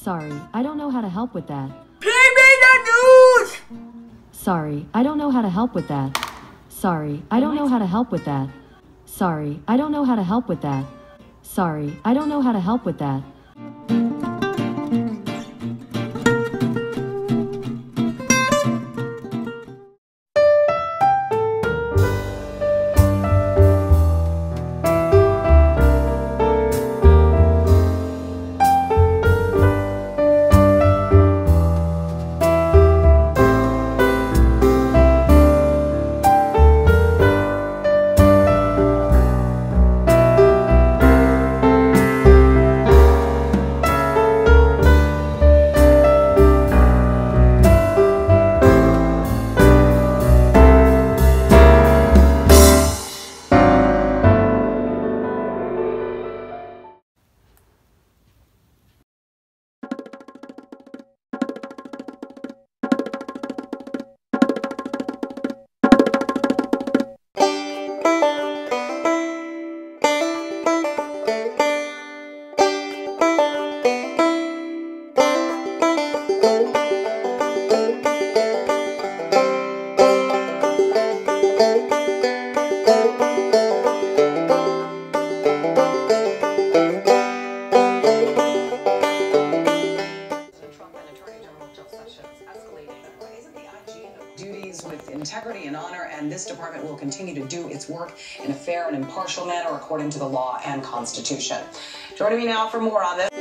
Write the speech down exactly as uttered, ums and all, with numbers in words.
Sorry, I don't know how to help with that. Play me the news! Sorry, I don't know how to help with that. Sorry, I don't know how to help with that. Sorry, I don't know how to help with that. Sorry, I don't know how to help with that. Duties with integrity and honor, and this department will continue to do its work in a fair and impartial manner according to the law and Constitution. Joining me now for more on this.